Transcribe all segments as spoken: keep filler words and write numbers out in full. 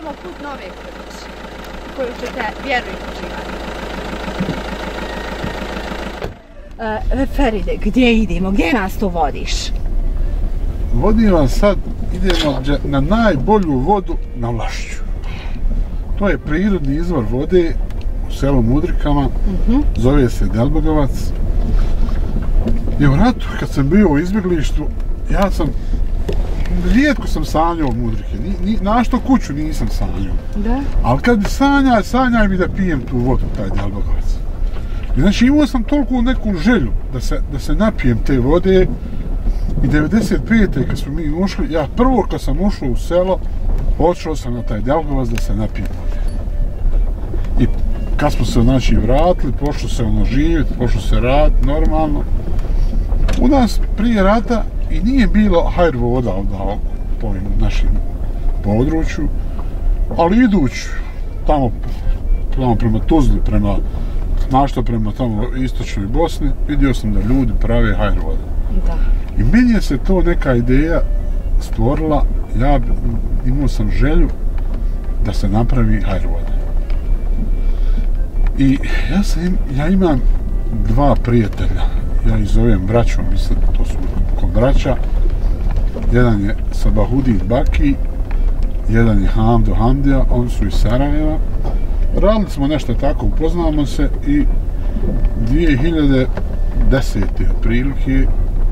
samo put nove kuće, koju ćete vjerujte uživati. Uh, Feride, gdje idemo? Gdje nas to vodiš? Vodim vas sad, idemo na najbolju vodu na Vlašću. To je prirodni izvor vode u selu Mudrikama, uh-huh. Zove se Delbogovac. I u ratu, kad sam bio u izbjeglištvu, ja sam, rijetko sam sanjao Mudrike, ni, ni, našto kuću nisam sanjao. Da? Ali kad bi sanjao, sanjao bi da pijem tu vodu, taj Delbogovac. I znači imao sam toliko neku želju da se, da se napijem te vode. I devedeset pete kad smo mi ušli, ja prvo kad sam ušao u selo, odšao sam na taj Delbogovac da se napijem vode. I kad smo se znači vratili, pošlo se ono živjeti, pošlo se raditi normalno. U nas prije rata i nije bilo hajr voda ovdje po našem području, ali idući tamo, tamo prema Tuzli, prema našto prema tamo istočnoj Bosni, vidio sam da ljudi prave hajr vode. Da. I meni je se to neka ideja stvorila, ja imao sam želju da se napravi hajr vode. I ja, sam, ja imam dva prijatelja, ja ih zovem braćom, mislim, to su ko braća. Jedan je Sabahudin Baki, jedan je Hamdo Hamdija, oni su iz Sarajeva. Radili smo nešto tako, upoznamo se i dvije hiljade desete prilike,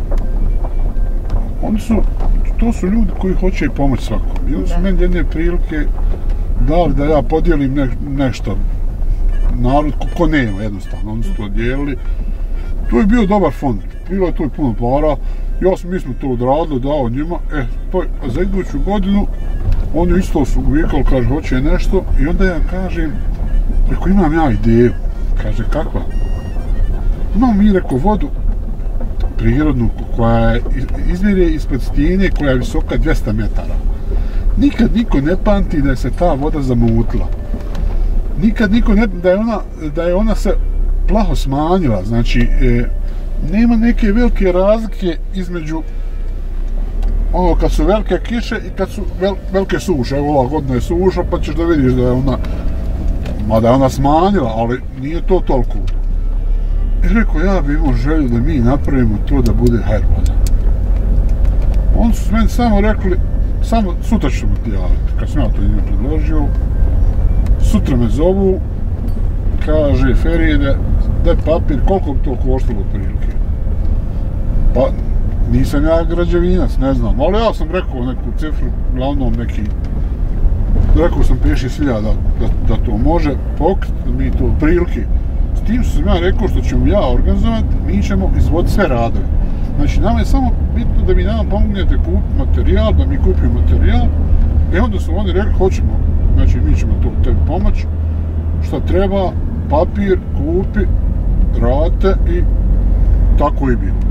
oni su, to su ljudi koji hoće pomoći svakom. I oni su meni jedne prilike dali da ja podijelim ne, nešto narod ko, ko nema jednostavno, oni su to dijelili. To je bio dobar fond, bilo je to i puno para, ja sam, mi smo to odradili, dao njima, e, to, a za iduću godinu oni isto su uvikali, kaže, hoće nešto i onda ja kažem, reko, imam ja ideju, kaže, kakva? Imam mi, reko, vodu prirodnu koja izvire ispred stijene koja je visoka dvjesto metara. Nikad niko ne pamti da je se ta voda zamutila. Nikad niko ne, da je ona, da je ona se plaho smanjila, znači e, nema neke velike razlike između ono kad su velike kiše i kad su vel, velike suše. Evo ova godina je suša pa ćeš da vidiš da je ona, mada je ona smanjila, ali nije to toliko. I rekao, ja bi imao želju da mi napravimo to da bude hajr voda. Oni su meni samo rekli, samo sutra ćemo ti javiti. Kad sam ja to njima predložio, sutra me zovu, kaže, Feride, daj papir, koliko bi to koštalo otprilike? Pa, nisam ja građevinac, ne znam, ali ja sam rekao neku cifru, glavnom neki, rekao sam pedeset hiljada da, da, da to može pokriti, da mi to otprilike. S tim što sam ja rekao što ćemo ja organizovati, mi ćemo izvoditi sve radove. Znači, nama je samo bitno da vi nama pomognete kupiti materijal, da mi kupimo materijal, i onda su oni rekli, hoćemo, znači mi ćemo to tebi pomoći, što treba, papir, kupi, radite i tako i bilo.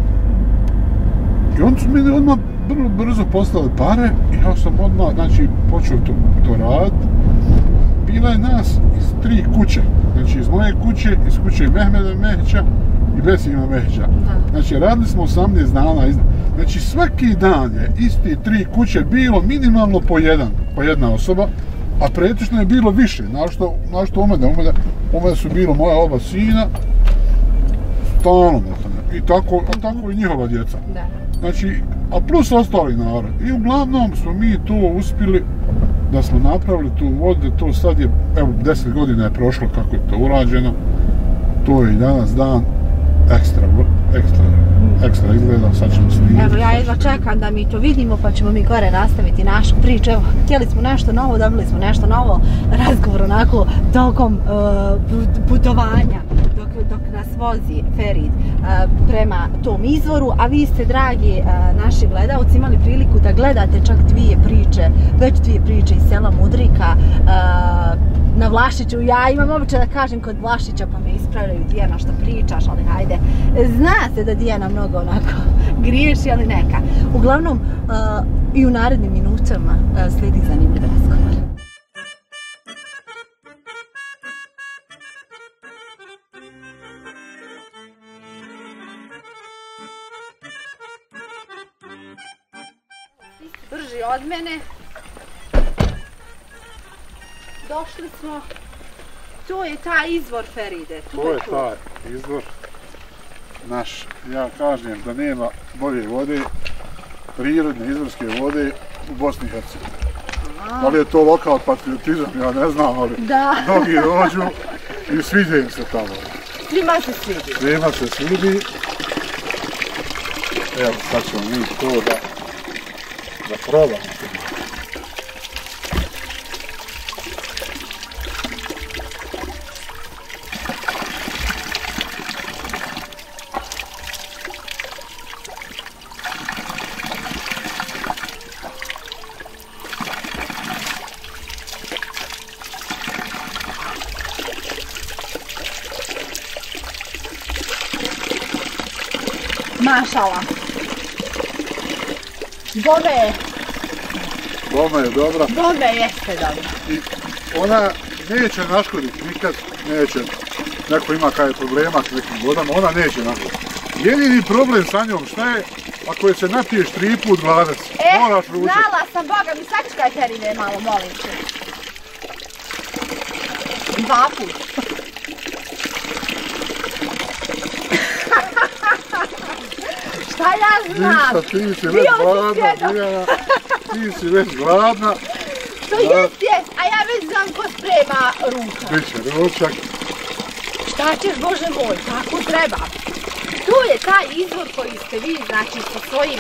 I oni su meni odmah vrlo brzo poslali pare i ja sam odmah, znači, počeo to, to raditi. Bila je nas iz tri kuće, znači iz moje kuće, iz kuće Mehmeda Mehića i Besima Mehića. Znači, radili smo osamnaest dana, znači svaki dan je isti tri kuće bilo minimalno po jedan, po jedna osoba, a pretično je bilo više, našto, našto umede, umede, umede su bilo moja oba sina, stalno, i tako, a tako i njihova djeca. Da. Znači, a plus ostali narod. I uglavnom smo mi to uspjeli da smo napravili tu vodu, to sad je, evo, deset godina je prošlo kako je to urađeno, to je i danas dan ekstra, ekstra, ekstra izgleda, sad ćemo snimiti. Evo, ja jedva čekam da mi to vidimo, pa ćemo mi gore nastaviti našu priču. Evo, htjeli smo nešto novo, dobili smo nešto novo, razgovor onako tokom uh, putovanja, dok, dok nas vozi Ferid uh, prema tom izvoru, a vi ste, dragi uh, naši gledalci, imali priliku da gledate čak dvije priče, već dvije priče iz sela Mudrika, uh, na Vlašiću. Ja imam običaj da kažem kod Vlašića, pa me ispravljaju, Dijana, što pričaš, ali hajde. Zna se da Dijana mnogo onako griješi, ali neka. Uglavnom, uh, i u narednim minutama uh, slijedi zanimljiv razgovor. Brži od mene. došli smo, to je taj izvor Feride. To je taj izvor naš, ja kažem da nema bolje vode, prirodne izvorske vode u Bosni i Hercegovini. Da li je to lokal patriotizam, ja ne znam, ali mnogi dođu i sviđa im se tamo. Svima se svidi. Svima se svidi. Evo, sad ćemo mi to da, da probamo. Mašala. Bome je. Bome je dobra. Bome jeste dobra. I ona neće naškoditi nikad, neće, neko ima kaj problema s nekim vodama, ona neće naškoditi. Jedini problem sa njom šta je, ako je se napiješ tri put gladac, e, moraš ručati. E, znala sam, Boga mi, sačekaj Feride malo, molim te. Dva put. Šta ja znam? Ništa, ti si već gladna, Biljana, ti si već gladna. To jest, jest, a ja već znam ko sprema ručak. Biće ručak. Šta ćeš, Bože moj, tako treba. Tu je taj izvor koji ste vi, znači, sa svojim,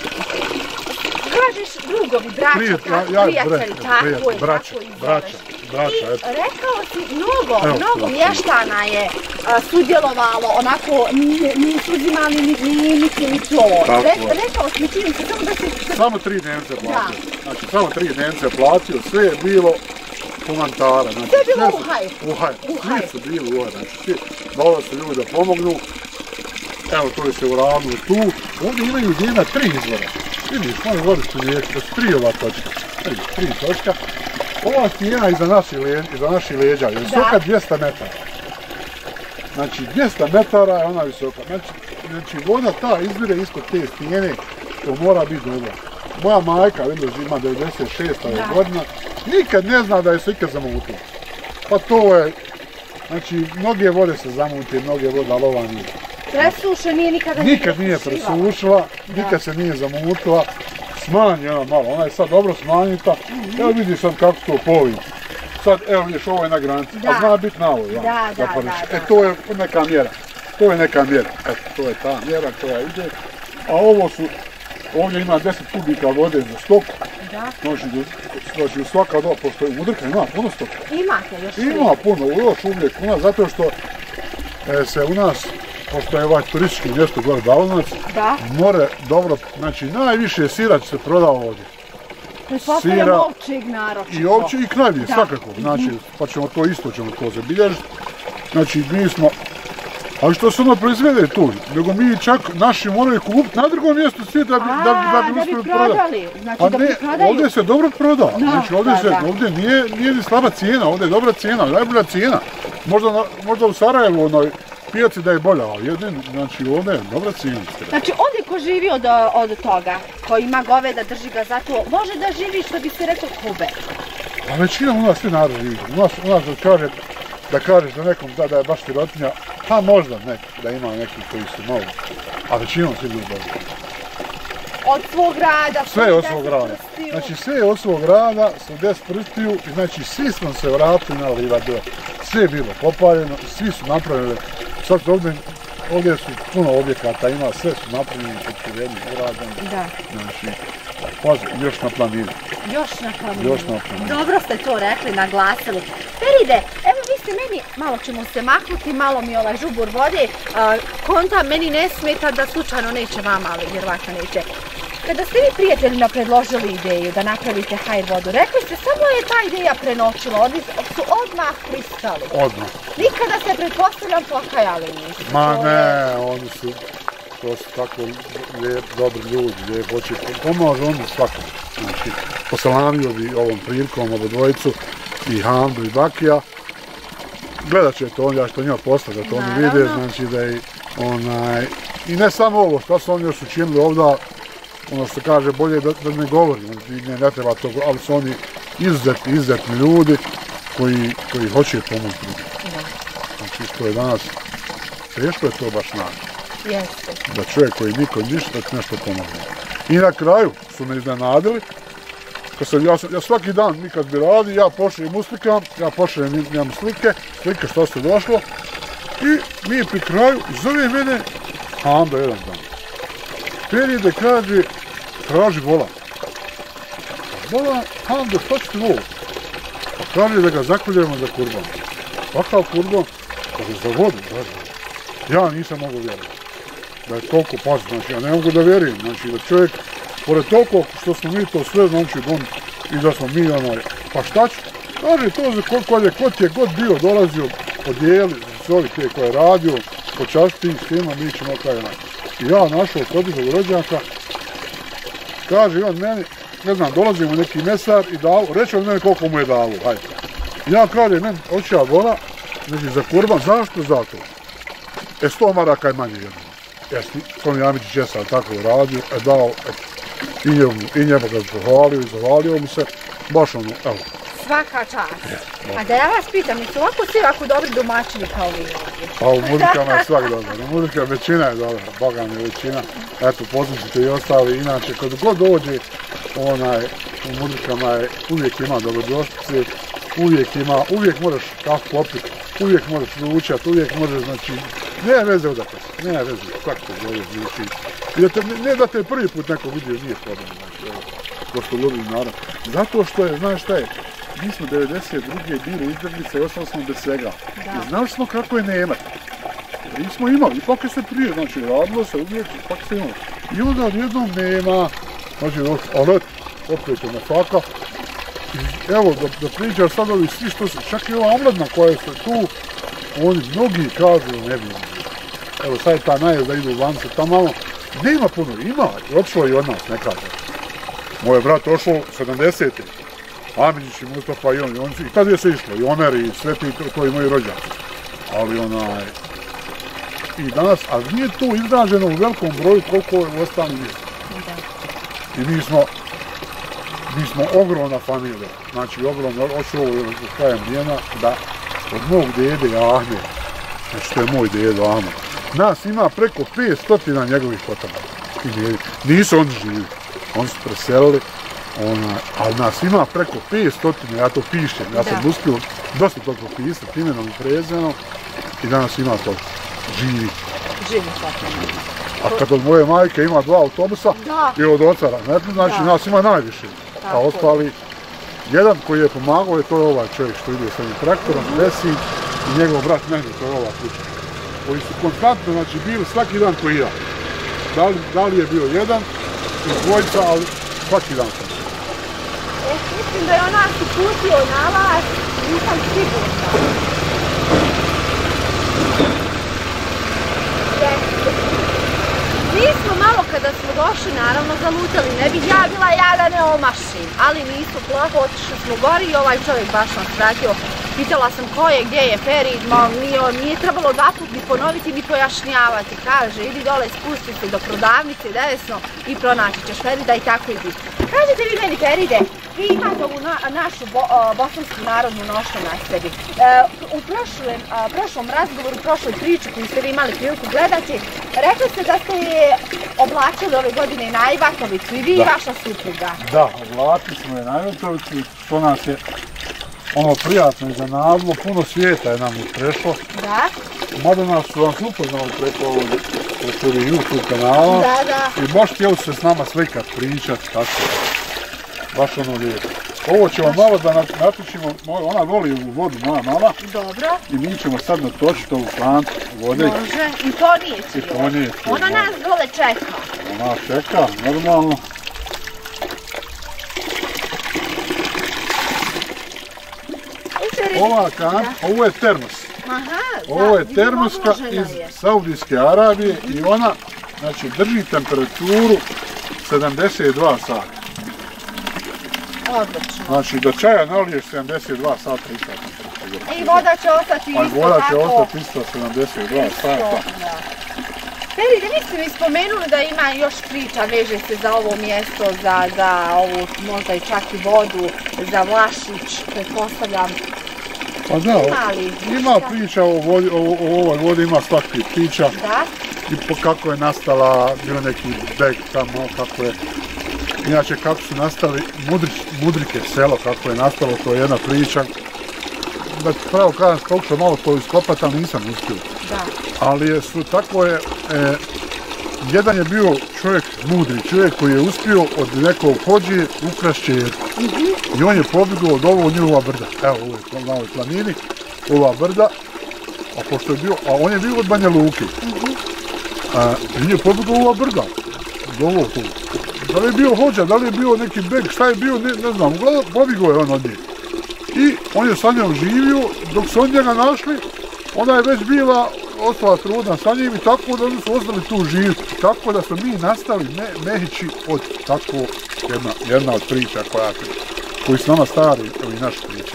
kažeš, drugovi, braća, prijatelji, tako je, braća, tako izvoleš. braća, braća, I eto. rekao si, mnogo, evo, mnogo mještana je a, sudjelovalo, onako, nisu uzimali ni niti ni to. Re, rekao si, čini se, samo da se... Samo tri dnevnice platio. Znači, samo tri dnevnice platio, sve je bilo humantara. Znači, sve je bilo uhaj. Uhaj, svi su bili uhaj, znači, svi dole su ljudi da pomognu. Evo, to je se uradilo tu. Ovdje imaju djena tri izvora. Vidiš, moji vodi su liječki, to su tri ova točka. Tri, tri točka. Ova stijena iza naših leđa je visoka dvjesto metara. Znači, dvjesto metara je ona visoka. Znači, znači voda ta izvire ispod te stijene, to mora biti dobra. Moja majka, vidiš, ima devedeset šesta godina, nikad ne zna da je se ikad zamutila. Pa to je, znači, mnoge vode se zamute, mnoge voda lova nije. Presuše nije nikada nije Nikad nije presušila, nikad se nije zamutila. Smanjena malo, ona je sad dobro smanjita. Evo vidiš sad kako to povi. Sad, evo vidiš, ovo je na granici, a zna biti na ovo. Da, da, da. E, to je neka mjera. To je neka mjera. Eto, to je ta mjera koja ide. A ovo su, ovdje ima deset kubika vode za stoku. Da. Znači, svaka doba, pošto je udrka, ima puno stoka. Imate još uvijek. Ima puno, još uvijek puno, zato što se u nas, pošto je ovaj turistički mjesto gore Davonac, more dobro, znači najviše sira će se prodao ovdje. Sira, ovčeg naročito. I ovče i knavije, svakako, znači, pa ćemo to isto, ćemo to zabilježiti. Znači, mi smo, ali što se ono proizvede tu, nego mi čak naši moraju kupiti na drugom mjestu svi da bi, da bi uspjeli prodati. Znači, da bi prodaju. Ovdje se dobro proda, znači ovdje, se, ovdje nije, nije ni slaba cijena, ovdje je dobra cijena, najbolja cijena. Možda, možda u Sarajevu onoj pijaci da je bolja, ali jedin, znači ovdje je dobra cijena. Znači ovdje ko živi od, od toga, ko ima goveda, drži ga zato, može da živi što bi se rekao kube. A većina u nas svi narod živi. U nas, u nas da, kaže, da kažeš da nekom da, da je baš sirotinja, pa možda nek, da ima neki koji su malo, a većinom svi ljudi dobro. Od svog rada, sve od svog rada. Znači sve od svog rada su deset prstiju i znači svi smo se vratili na livade. Sve je bilo popaljeno, svi su napravili. Sad ovdje, ovdje su puno objekata ima, sve su napravljeni, pokriveni, urađeni. Da. Znači, pazi, još na planini. Još na planini. Još na planini. Dobro ste to rekli, naglasili. Feride, evo vi ste meni, malo ćemo se maknuti, malo mi ovaj žubur vode. Konta meni ne smeta da slučajno neće vama, ali vjerovatno neće. Kada ste vi prijateljima predložili ideju da napravite hajr vodu, rekli ste samo je ta ideja prenoćila, oni su odmah pristali. Odmah. Nikada se pretpostavljam pokajali nisu. Ma ne, oni su, to su tako lijep, dobri ljudi, lijep, hoće pomoći oni svakom. Znači, posalamio bi ovom prilikom ovu dvojicu, i Hamdu i Bakija. Gledat će to, ja što njima posla da to oni vide, znači da je onaj, i ne samo ovo, što su oni još učinili ovdje, ono što kaže, bolje da, da ne govorim, ne, ne treba to, ali su oni izuzetni, izuzetni ljudi koji, koji hoće pomoći drugim. Znači što je danas, teško je to baš naći. Jeste. Da čovjek koji niko ništa da ti nešto pomogne. I na kraju su me iznenadili, kad sam, ja, sam, ja svaki dan mi kad bi radi, ja pošaljem mu slikam, ja pošaljem njemu slike, slike što se došlo, i mi pri kraju zove mene Handa jedan dan. Peri da kaže, traži vola. Vola, Handa, šta ću ti vol? Pa kaže da ga zakoljemo za kurban. Kakav kurban? Kaže, za vodu, kaže. Ja nisam mogu vjerovati. Da je toliko pas, znači ja ne mogu da vjerujem, znači da čovjek, pored toliko što smo mi to sve, znači on, i da smo mi onaj, pa šta ću? Kaže, to za kod je, kod je god bio, dolazio, podijeli, ovi te koje je radio, počasti s tima, mi ćemo kaj onaj. I ja našao kod njegov rođaka, kaže on meni, ne znam, dolazimo neki mesar i dao, reći on meni koliko mu je dalo, hajde. Ja kaže, meni, hoću ja vola, znači za kurban, zašto? Zato. E, sto maraka je manje jedno. Jesi, Toni Amičić je sad tako radio, e dao, e, i njemu, i njemu ga pohvalio i zahvalio mu se, baš ono, evo. Svaka čast. A da ja vas pitam, nisu ovako svi ovako dobri domaćini kao vi ovdje? Pa u muzikama je svak dobar, u muzika većina je dobra, Boga mi je većina. Eto, poznaćete i ostali, inače, kad god dođe, onaj, u muzikama je, uvijek ima dobrodošlice, uvijek ima, uvijek moraš kafu popiti, uvijek moraš ručat, uvijek možeš, znači, ne veze odakle se, ne veze, svako te zove, znači, i da te, ne da te prvi put neko vidio, nije problem, znači, evo, pošto ljubim narod, zato što je, znaš šta je, mi smo devedeset druge bili izbjeglice i ostali smo bez svega, i znali smo kako je nemat, nismo imali, ipak je se prije, znači, radilo se uvijek, ipak se imali, i onda odjednom nema, znači, alet, opet je na faka, i evo, da, da pričaš sad ovi svi što se, čak i ova omladna koja su tu, oni mnogi kažu, ne bi, evo sad je ta najezda da idu u lance, tamo malo, ne ima puno, ima, otišlo i od nas, ne kaže. Moj je brat ošao sedamdesete. Amidžić i Mustafa i on, i on, i tad je se išlo, i Omer i sve ti, to, to i moji rođaki. Ali onaj, i danas, ali nije to izraženo u velikom broju koliko je u ostalim mjestima. I mi smo, mi smo ogromna familija, znači ogromna, ošao je, kajem Dijena, da od mog dede Ahme, znači to je moj dedo Ahme, nas ima preko petsto njegovih potomaka. Nisu oni živi, oni su preselili, ona, ali nas ima preko petsto, ja to pišem, ja sam uspio dosta toga pisati imenom i prezimenom i danas ima to živi. Živi potomaka. A kad od moje majke ima dva autobusa da. I od oca, znači da. Nas ima najviše, a ostali, jedan koji je pomagao je to je ovaj čovjek što ide s ovim traktorom, Vesin i njegov brat meni, to je ova kuća. Koji su konstantno, znači, bili svaki dan koji ja. Da li, da li je bio jedan ili dvojica, ali svaki dan sam. E, mislim da je ona si putio na vas, nisam sigurna. Mi smo malo kada smo došli, naravno, zalutali, ne bih ja bila ja da ne omašim, ali nismo plaho, otišli smo gori i ovaj čovjek baš nam svratio. Pitala sam ko je, gdje je Ferid, ma nije, nije trebalo dva put ni ponoviti ni pojašnjavati. Kaže, idi dole, spusti se do prodavnice desno i pronaći ćeš Ferida i tako idi. Kažete vi meni, Feride, vi imate ovu na, našu bo, o, bosansku narodnu nošnju na sebi. E, u prošlom, a, prošlom razgovoru, u prošloj priči koju ste vi imali priliku gledati, rekli ste da ste je oblačili ove godine na Ajvatovicu i vi da. I vaša supruga. Da, oblačili smo je na Ajvatovicu, to nas je ono prijatno iznenadilo, puno svijeta je nam prešlo. Da. Mada nas su vam upoznali preko ovog YouTube kanala. Da, da. I baš htjeli se s nama slikat, pričat, tako. Baš ono lijepo. Ovo ćemo malo da natočimo, ona voli u vodu, moja mala. Dobro. I mi ćemo sad natočiti ovu plantu vode. Može, i ponijeti. I ponijeti. Ona nas dole čeka. Ona čeka, normalno. Ova kan, ovo je termos. Aha, ovo je termoska iz Saudijske Arabije i ona, znači, drži temperaturu sedamdeset dva sata. Odlično. Znači, do čaja naliješ sedamdeset dva sata ista temperatura. I voda će ostati isto tako. Voda će ostati isto sedamdeset dva sata. Feride, vi ste mi spomenuli da ima još priča, veže se za ovo mjesto, za, za ovu možda i čak i vodu, za Vlašić, pretpostavljam. Pa da, ima priča o, vodi, o, o ovoj vodi, ima svakih priča. Da. I po kako je nastala, bilo neki beg tamo, kako je... Inače, kako su nastali Mudrić, Mudrike selo, kako je nastalo, to je jedna priča. Da pravo kažem, pokušao malo to iskopati, ali nisam uspio. Da. Ali je, su, tako je, e, jedan je bio čovjek, mudri čovjek koji je uspio od nekog hođe ukrasti čerku. Mm-hmm. I on je pobjegao od ovo njihova brda. Evo, ovo je na ovoj planini, ova brda. A pošto je bio, a on je bio od Banja Luke. Mm-hmm. A, i je pobjegao ova brda. Od ovo tu. Da li je bio hođa, da li je bio neki beg, šta je bio, ne, ne znam. Uglavnom, pobjegao je on od nje. I on je sa njom živio, dok su on njega našli, ona je već bila ostala trudna sa njim i tako da oni su ostali tu živjeti. Tako da smo mi nastali me, Mehići od tako jedna, jedna od priča koja, koji su nama stari, ovi naši priče.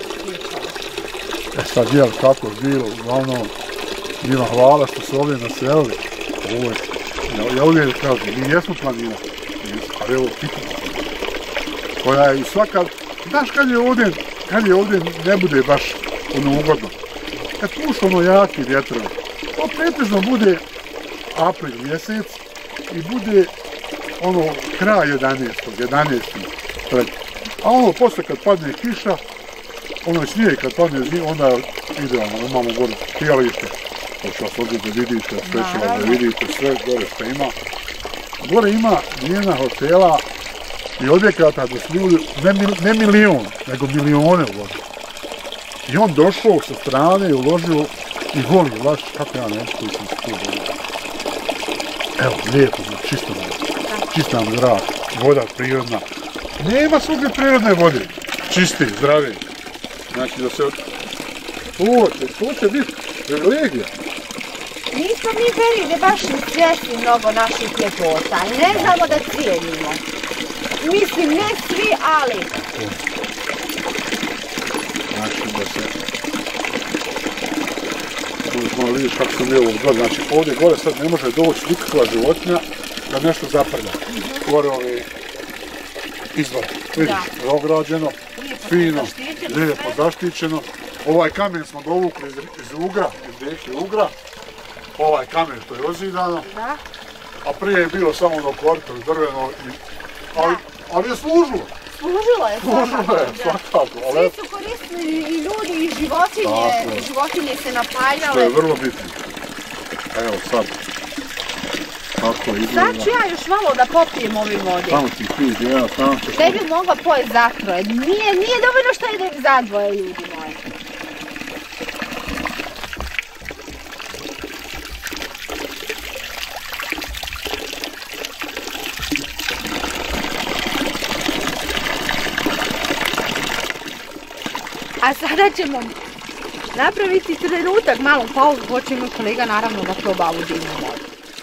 E sad jel kako je bilo, uglavnom, njima hvala što su ovdje naselili. Ovo je, ja, ja uvijek kažem, mi jesmo planina, ali evo pitno. Koja je svaka, znaš kad je ovdje, kad je ovdje ne bude baš ono ugodno. Kad pušu ono jaki vjetrovi, to pretežno bude april mjesec i bude ono kraj jedanaestog jedanaesti A ono posle kad padne kiša, ono snijeg kad padne zim, onda idealno, imamo gore skijalište, to što vas ovdje da vidite, sve ćemo da vidite, sve gore što ima. Gore ima njena hotela i objekata da su ljudi, ne, ne milion, nego milione uložili. I on došao sa strane i uložio i voli, baš kako ja neću koji sam se tu volio. Evo, lijepo, čisto voda, čista nam zrak, voda prirodna. Nema svugdje prirodne vode, čisti, zdravi. Znači da se... To će, to će biti privilegija. Nismo mi Berine baš svjesni mnogo naših ljepota i ne znamo da cijenimo. Mislim, ne svi, ali... Znači da se... Možeš malo vidiš kako sam bio ovdje, znači ovdje gore sad ne može doći nikakva životinja da nešto zaprlja. Gore ove izvore, vidiš, ograđeno, fino, lijepo zaštićeno. Ovaj kamen smo dovukli iz, iz ugra, iz rijeke Ugra. Ovaj kamen što je ozidano. Da. A prije je bilo samo ono korito drveno, i, ali, ali je služilo. Služilo je, služilo je, svakako. Svi su koristili i ljudi i životinje, i životinje se napajale. To je vrlo bitno. Evo sad. Tako izgleda. Sad ću ja još malo da popijem ovi vode. Tamo ti piti, evo, tamo ćeš... Ne bi mogla pojeti za troje. Nije, nije dovoljno što idem za dvoje, ljudi moji. A sada ćemo napraviti trenutak, malo pauzu, hoće moj kolega naravno da proba ovu divnu vodu.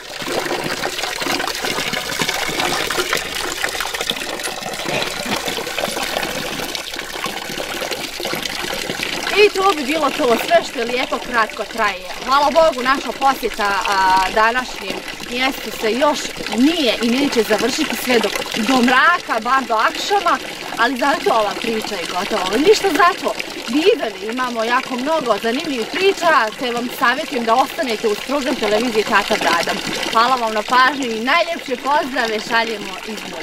I to bi bilo to sve što je lijepo kratko traje. Hvala Bogu, naša posjeta a, današnjem mjestu se još nije i neće završiti sve do, do mraka, bar do akšama, ali zato ova priča je gotova. Ništa zato, videli, imamo jako mnogo zanimljivih priča, te vam savjetujem da ostanete uz program televizije Tata Bradam. Hvala vam na pažnju i najljepše pozdrave šaljemo iz Mura.